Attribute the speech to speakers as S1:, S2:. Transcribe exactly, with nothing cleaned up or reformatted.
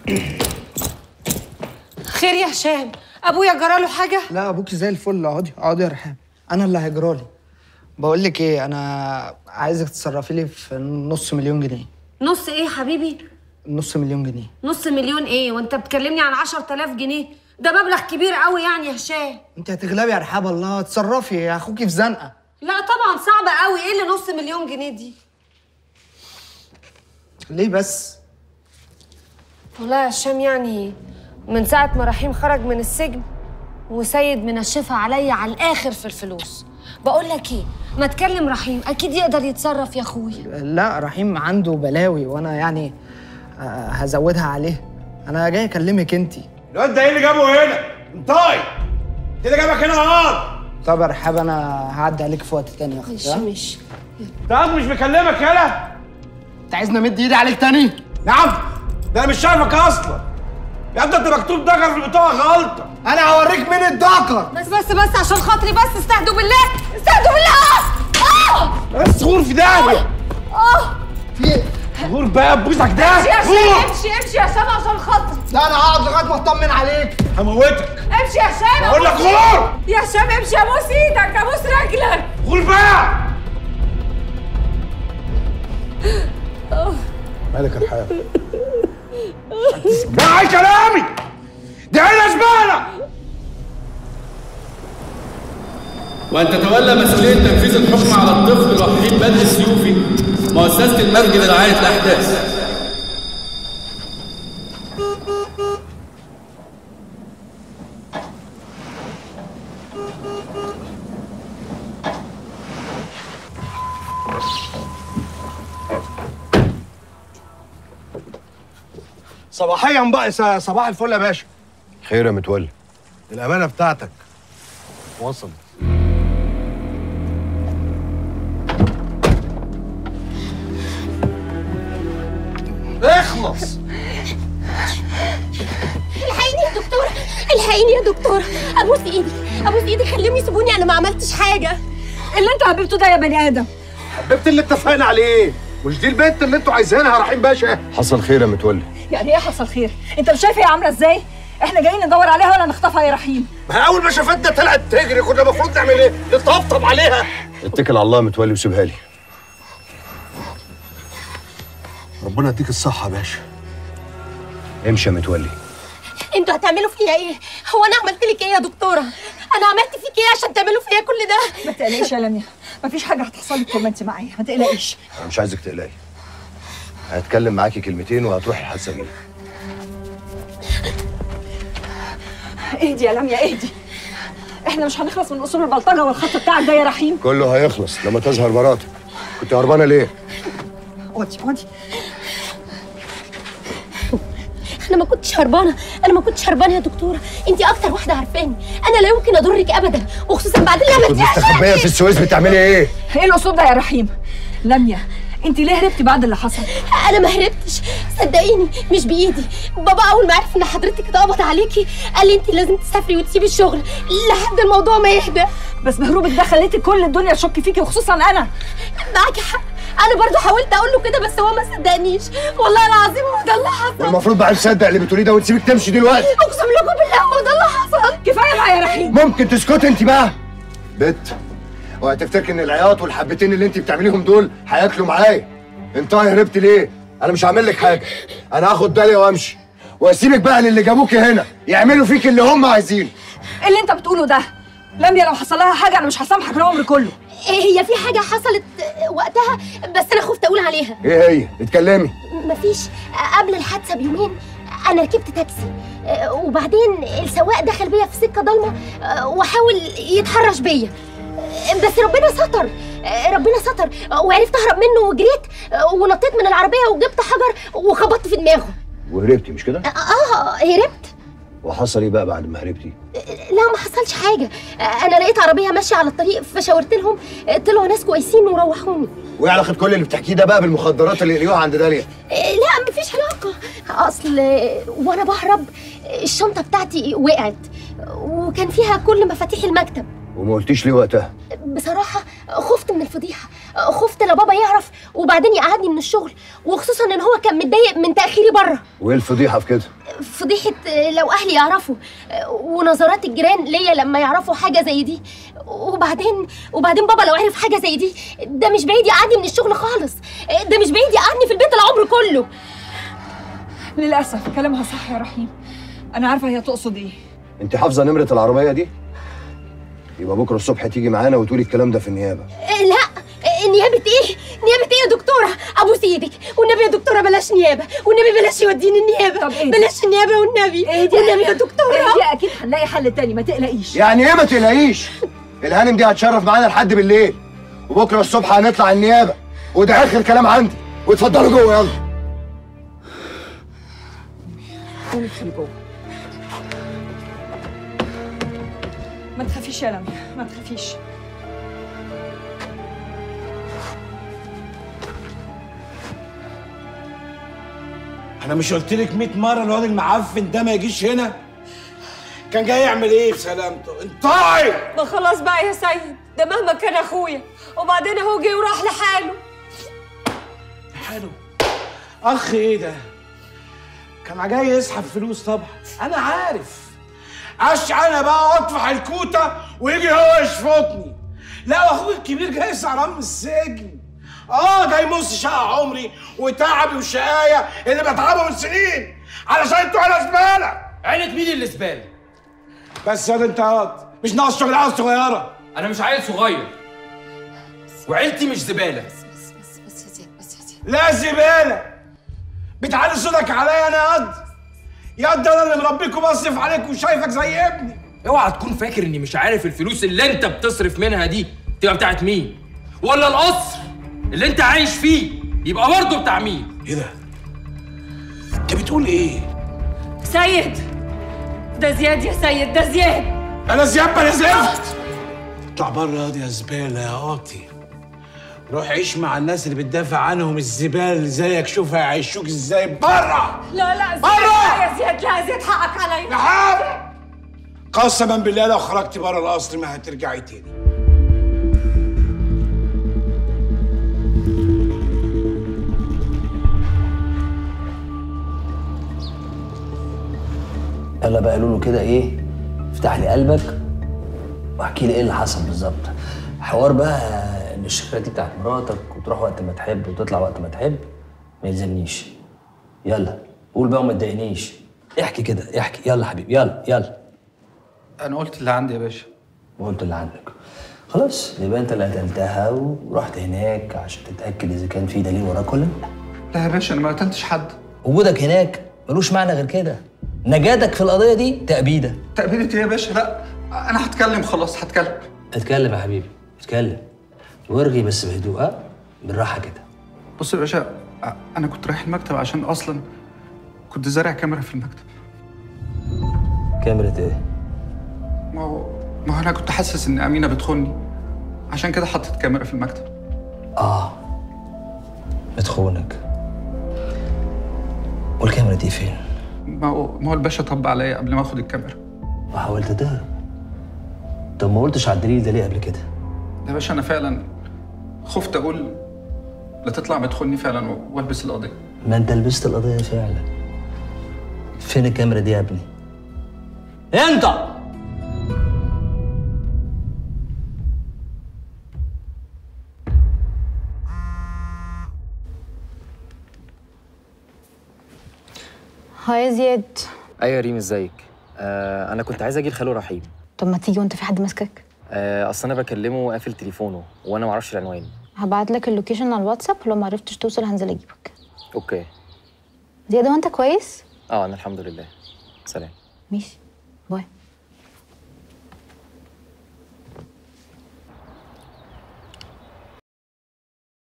S1: خير يا هشام؟ ابويا جراله حاجه؟
S2: لا ابوكي زي الفل. اقعدي اقعدي يا رحاب، انا اللي هيجرالي. بقول لك ايه، انا عايزك تتصرفي لي في نص مليون جنيه.
S1: نص ايه يا حبيبي؟
S2: نص مليون جنيه.
S1: نص مليون ايه وانت بتكلمني عن عشرة آلاف جنيه؟ ده مبلغ كبير قوي يعني يا هشام.
S2: انت هتغلبي يا رحاب، الله تصرفي يا اخوكي في زنقه.
S1: لا طبعا صعبه قوي. ايه اللي نص مليون جنيه دي؟
S2: ليه بس؟
S1: والله يا هشام يعني من ساعه ما رحيم خرج من السجن وسيد منشفها عليا على الاخر في الفلوس. بقول لك ايه، ما تكلم رحيم، اكيد يقدر يتصرف يا اخوي.
S2: لا رحيم عنده بلاوي وانا يعني هزودها عليه. انا جاي اكلمك انتي.
S3: الواد ده ايه اللي جابه هنا؟ انطاي! انت اللي جابك هنا غلط.
S2: طب يا رحاب انا هعدي عليك في وقت تاني يا اختي.
S1: ماشي ماشي.
S3: انت مش مكلمك يالا؟
S2: انت عايزني امد ايدي عليك تاني؟
S3: نعم؟ ده انا مش شايفك اصلا. يا ابني انت مكتوب دكر في البطاقه غلطه.
S2: انا هوريك مين الدكر.
S1: بس بس بس عشان خاطري بس، استهدوا بالله استهدوا بالله. اه
S3: بس غور في داهيه.
S1: اه
S2: في ايه؟
S3: غور بقى بوسك ده.
S1: امشي يا هشام، امشي امشي يا هشام عشان خاطري.
S2: لا انا هقعد لغايه ما اطمن عليك.
S3: هموتك.
S1: امشي يا هشام.
S3: بقول لك غور.
S1: يا هشام امشي، ابوس ايدك ابوس رجلك.
S3: غور بقى. مالك يا رحاب؟ اسمعي كلامي. دي عيله زباله.
S4: وأن تتولى مسؤولية تنفيذ الحكم على الطفل وحيد بدر السيوفي مؤسسة المرج لرعاية الأحداث.
S3: صباحيا بقى. صباح الفل يا باشا.
S5: خير يا متولي.
S3: الأمانة بتاعتك وصلت. اخلص.
S6: الحقيني يا دكتورة، الحقيني يا دكتورة، ابوس ايدي ابوس ايدي خليهم يسيبوني، انا ما عملتش حاجة.
S1: اللي انت حبيبته ده يا بني ادم.
S3: حبيبت اللي اتفقنا عليه، مش دي البنت اللي انتوا عايزينها يا رحيم باشا؟
S5: حصل خير يا متولي.
S7: يعني ايه حصل خير؟ انت مش شايف هي عامله ازاي؟ احنا جايين ندور عليها ولا نخطفها يا رحيم؟
S3: ما اول ما شافتنا طلعت تجري، كنا المفروض نعمل ايه؟ نطبطب عليها.
S5: اتكل على الله يا متولي وسيبها لي.
S3: ربنا يديك الصحة يا باشا.
S5: امشي يا متولي.
S6: انتوا هتعملوا فيا ايه؟ هو انا عملت لك ايه يا دكتورة؟ انا عملت فيك ايه عشان تعملوا فيا كل ده؟
S7: ما تقلقيش يا لميا، مفيش حاجه هتحصل لك طول ما انت معايا، ما تقلقيش.
S5: انا مش عايزك تقلقي. هتكلم معاكي كلمتين وهتروحي الحسابين.
S7: اهدي يا لميا اهدي. احنا مش هنخلص من اصول البلطجه والخط بتاعك ده يا رحيم.
S5: كله هيخلص لما تظهر مراتك. كنت هربانه ليه؟
S7: اقعدي اقعدي.
S6: انا ما كنتش هربانه، انا ما كنتش هربانه يا دكتوره، انت اكتر واحده عارفاني، انا لا يمكن اضرك ابدا، وخصوصا بعد اللي
S5: كنت
S6: عملتيه.
S5: مستخبيه في السويس بتعملي ايه؟
S7: ايه الاسلوب ده يا رحيم؟ لميا انت ليه هربتي بعد اللي حصل؟
S6: انا ما هربتش، صدقيني مش بايدي. بابا اول ما عرف ان حضرتك اتقبض عليكي قال لي انت لازم تسافري وتسيبي الشغل لحد الموضوع ما يهدى.
S7: بس بهروبك ده خليتي كل الدنيا تشك فيكي وخصوصا انا.
S6: معاكي حق، انا برضو حاولت اقول له كده بس هو ما صدقنيش، والله العظيم هو ده اللي حصل.
S5: والمفروض بقى تصدق اللي بتقوليه ده وتسيبك تمشي دلوقتي.
S6: اقسم لكم بالله هو ده اللي حصل.
S7: كفايه بقى يا رحيم.
S5: ممكن تسكتي انت بقى؟ بت وهتفتكر ان العياط والحبتين اللي انت بتعمليهم دول هياكلوا معايا. انت هربت ليه؟ انا مش هعمل لك حاجه، انا هاخد بالي وامشي واسيبك بقى للي جابوكي هنا يعملوا فيك اللي هم عايزينه.
S7: ايه اللي انت بتقوله ده؟ لميا لو حصل لها حاجه انا مش هسامحك العمر كله.
S6: هي في حاجه حصلت وقتها بس انا خفت اقول عليها.
S5: ايه هي؟ اتكلمي.
S6: مفيش، قبل الحادثه بيومين انا ركبت تاكسي وبعدين السواق دخل بيا في سكه ضلمه وحاول يتحرش بيا، بس ربنا ستر ربنا ستر وعرفت اهرب منه وجريت ونطيت من العربيه وجبت حجر وخبطت في دماغه.
S5: وهربتي مش كده؟
S6: اه هربت.
S5: وحصل ايه بقى بعد ما هربتي؟
S6: لا ما حصلش حاجه، انا لقيت عربيه ماشيه على الطريق فشاورت لهم طلعوا ناس كويسين وروحوني.
S5: وايه علاقه كل اللي بتحكيه ده بقى بالمخدرات اللي لقيوها عند داليا؟
S6: لا مفيش علاقه، اصل وانا بهرب الشنطه بتاعتي وقعت وكان فيها كل مفاتيح المكتب.
S5: وما قلتيش ليه وقتها؟
S6: بصراحه خفت من الفضيحه، خفت لا بابا يعرف وبعدين يقعدني من الشغل، وخصوصا ان هو كان متضايق من تاخيري بره.
S5: وايه الفضيحه في كده؟
S6: فضيحه لو اهلي يعرفوا، ونظرات الجيران ليا لما يعرفوا حاجه زي دي. وبعدين وبعدين بابا لو عرف حاجه زي دي ده مش بعيد يقعدني من الشغل خالص، ده مش بعيد يقعدني في البيت العمر كله.
S7: للاسف كلامها صح يا رحيم، انا عارفه هي تقصد ايه.
S5: انت حافظه نمره العربيه دي؟ يبقى بكره الصبح تيجي معانا وتقولي الكلام ده في النيابه.
S6: لا، نيابه ايه؟ نيابه ايه يا دكتوره؟ ابوس ايدك والنبي يا دكتوره بلاش نيابه، والنبي بلاش يوديني النيابه.
S7: طب إيه؟
S6: بلاش النيابه والنبي.
S7: ايه دي
S6: والنبي يا دكتوره.
S7: ايه دي؟ اكيد هنلاقي حل تاني، ما تقلقيش.
S5: يعني ايه ما تقلقيش؟ الهانم دي هتشرف معانا لحد بالليل، وبكره الصبح هنطلع النيابه، وده اخر كلام عندي. واتفضلوا جوه يلا.
S7: قومي ادخلي جوه. ما تخافيش يا لميا، ما تخافيش.
S3: انا مش قلت لك مية مره الواد المعفن ده ما يجيش هنا؟ كان جاي يعمل ايه بسلامته؟ انطقي!
S1: ما خلاص بقى يا سيد، ده مهما كان اخويا، وبعدين اهو جه وراح لحاله.
S3: حلو. اخ ايه ده؟ كان جاي يسحب فلوس طبعا، انا عارف. اش انا بقى اطفح الكوته ويجي هو يشفطني. لا، واخوك الكبير جاي سهران من السجن. اه جاي يمص شقى عمري وتعبي وشقايه اللي بتعبه من سنين علشان انتوا عيله زباله.
S4: عيلة مين اللي زباله؟
S3: بس يا ده انت هات مش ناقص شغل عيال صغيره.
S4: انا مش عيل صغير وعيلتي مش زباله.
S1: بس بس بس بس يا زياد، بس يا زياد.
S3: لا زباله. بتعلي صوتك عليا انا يا قد يا قد انا اللي مربيك وبصرف عليك وشايفك زي ابني.
S4: اوعى تكون فاكر اني مش عارف الفلوس اللي انت بتصرف منها دي تبقى بتاعت مين، ولا القصر اللي انت عايش فيه يبقى برضه بتاع مين.
S3: ايه ده؟ انت بتقول ايه؟
S1: سيد، ده زياد يا سيد، ده زياد.
S3: انا زياد بلا زفت. اطلع بره يا زباله يا قاطي. روح عيش مع الناس اللي بتدافع عنهم الزبال اللي زيك، شوف هيعيشوك ازاي بره.
S1: لا لا زياد،
S3: برا!
S1: لا يا زياد، لا يا زياد، حقك عليا.
S3: نعم. قسما بالله لو خرجت بره القصر ما هترجعي تاني.
S8: يلا بقى قالوا له كده ايه، افتح لي قلبك واحكي لي ايه اللي حصل بالظبط. حوار بقى ان الشركه دي بتاعت مراتك وتروح وقت ما تحب وتطلع وقت ما تحب ما يلزمنيش. يلا قول بقى وما تضايقنيش. احكي كده، احكي يلا حبيبي، يلا يلا.
S2: انا قلت اللي عندي يا باشا.
S8: وقلت اللي عندك. خلاص يبقى انت اللي قتلتها ورحت هناك عشان تتاكد اذا كان في دليل وراك ولا لا.
S2: لا يا باشا انا ما قتلتش حد.
S8: وجودك هناك ملوش معنى غير كده. نجاتك في القضيه دي تأبيده.
S2: تأبيدة ايه يا باشا؟ لا انا هتكلم خلاص، هتكلم.
S8: اتكلم يا حبيبي، اتكلم وارغي بس بهدوء، ها؟ بالراحه كده.
S2: بص يا باشا، انا كنت رايح المكتب عشان اصلا كنت زارع كاميرا في المكتب.
S8: كاميرا ايه؟
S2: ما هو ما هو انا كنت حاسس ان امينه بتخوني، عشان كده حطيت كاميرا في المكتب.
S8: اه بتخونك. والكاميرا دي فين؟
S2: ما هو ما هو الباشا طب عليا قبل ما اخد الكاميرا.
S8: وحاولت تهرب. طب ما قلتش على الدليل ده ليه قبل كده؟
S2: يا باشا انا فعلا خفت اقول لا تطلع بتخوني فعلا والبس القضيه.
S8: ما انت لبست القضيه فعلا. فين الكاميرا دي يا ابني؟ انت
S9: هاي يا زياد.
S10: ايوه يا ريم، ازيك؟ آه انا كنت عايز اجي لخاله رحيم.
S9: طب ما تيجي وانت في حد ماسكك؟
S10: آه اصل انا بكلمه قافل تليفونه وانا ما اعرفش العنوان.
S9: هبعت لك اللوكيشن على الواتساب، لو ما عرفتش توصل هنزل اجيبك.
S10: اوكي.
S9: زياد وانت كويس؟
S10: اه انا الحمد لله. سلام.
S9: ماشي، باي.